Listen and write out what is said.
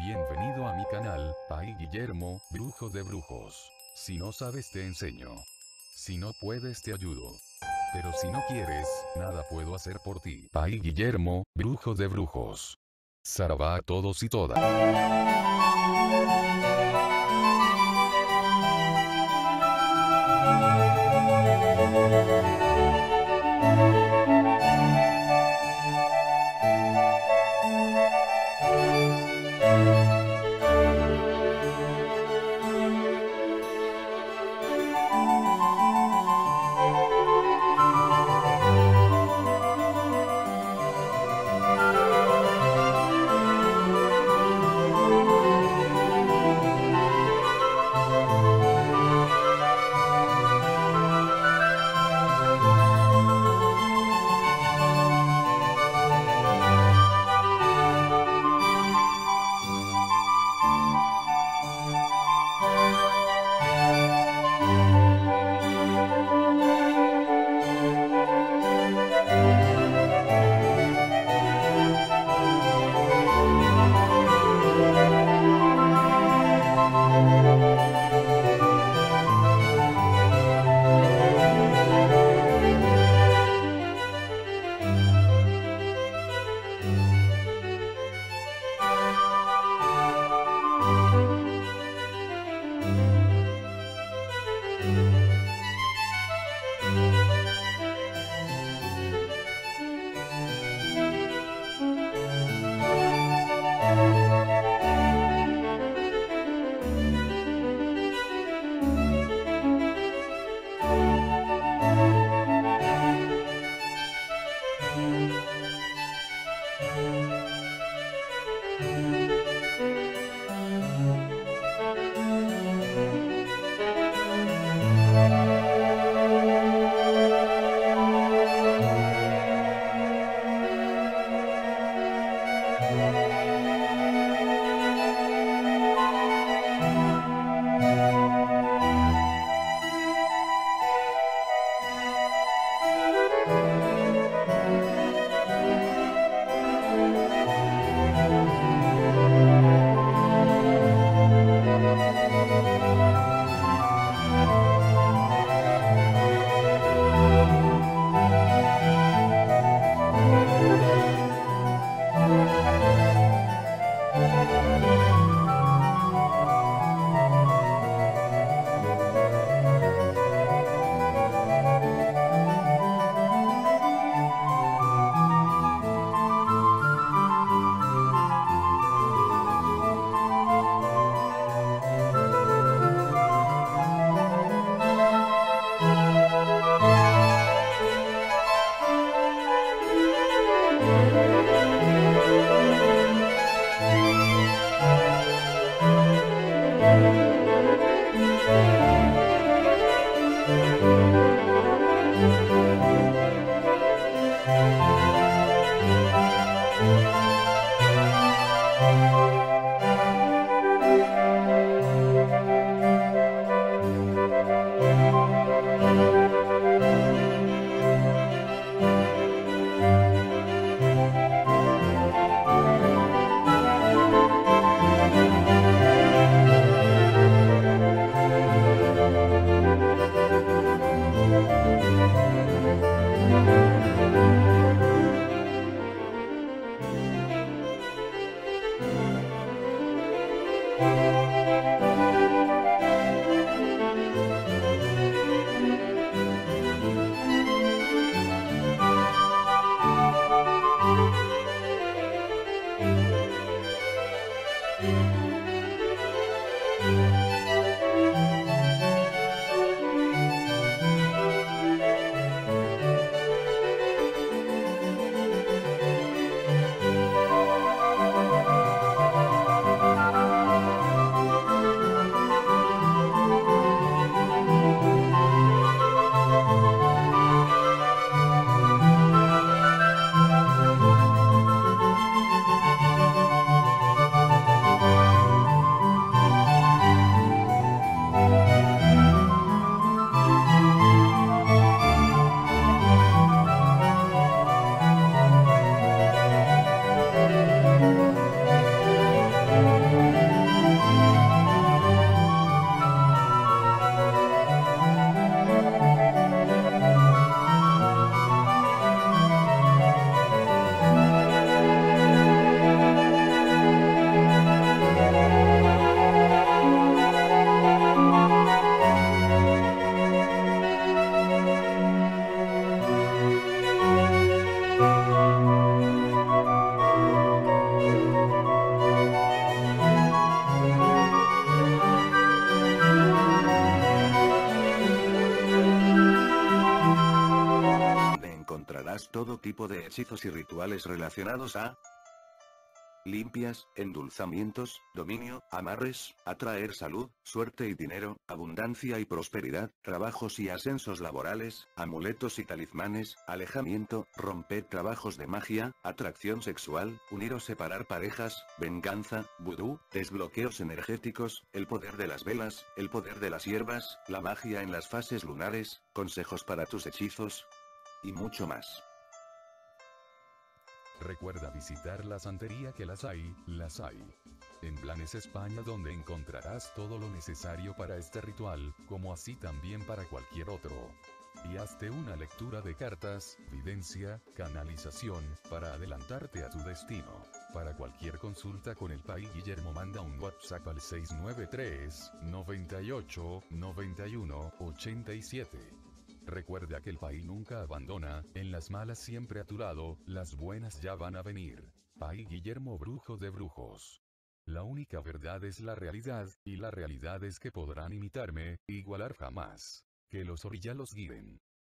Bienvenido a mi canal, Pai Guillermo, Brujo de Brujos. Si no sabes te enseño. Si no puedes te ayudo. Pero si no quieres, nada puedo hacer por ti. Pai Guillermo, Brujo de Brujos. Saravá a todos y todas. tipo de hechizos y rituales relacionados a limpias, endulzamientos, dominio, amarres, atraer salud, suerte y dinero, abundancia y prosperidad, trabajos y ascensos laborales, amuletos y talismanes, alejamiento, romper trabajos de magia, atracción sexual, unir o separar parejas, venganza, vudú, desbloqueos energéticos, el poder de las velas, el poder de las hierbas, la magia en las fases lunares, consejos para tus hechizos y mucho más. Recuerda visitar la santería que las hay, las hay. En Blanes España, donde encontrarás todo lo necesario para este ritual, como así también para cualquier otro. Y hazte una lectura de cartas, videncia, canalización, para adelantarte a tu destino. Para cualquier consulta con el Pai Guillermo, manda un WhatsApp al 693 98 91 87. Recuerda que el Pai nunca abandona, en las malas siempre a tu lado, las buenas ya van a venir. Pai Guillermo, brujo de brujos. La única verdad es la realidad, y la realidad es que podrán imitarme, igualar jamás. Que los orillas los guíen.